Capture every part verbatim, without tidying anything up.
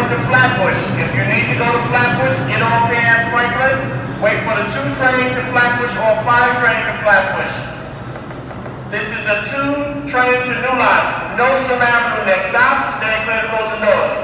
to Flatbush. If you need to go to Flatbush, get off here at Franklin. Wait for the two train to Flatbush or five train to Flatbush. This is a two train to New Lots. Nostrand Avenue next stop. Stay clear to close the doors.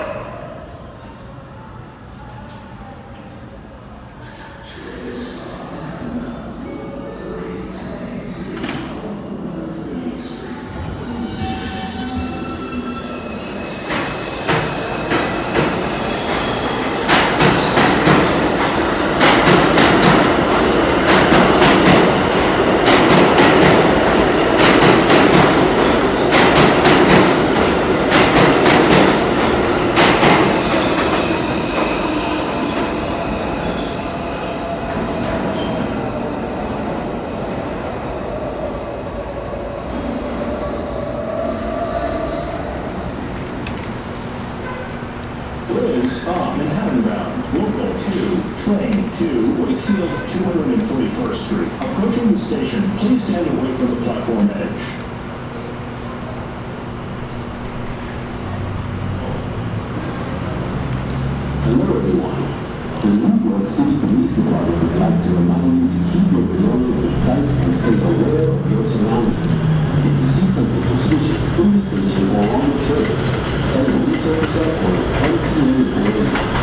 Stop Manhattan bound. Local two, train to Wakefield, two hundred forty-first Street. Approaching the station, please stand and wait for the platform edge. Hello everyone. The New York City Police Department would like to remind you to keep your belongings in sight and stay aware of your surroundings. If you see something suspicious in the station or on the train, tell the police officer or the N T A employee.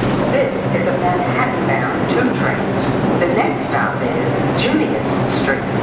Manhattan-bound two trains. The next stop is Julius Street.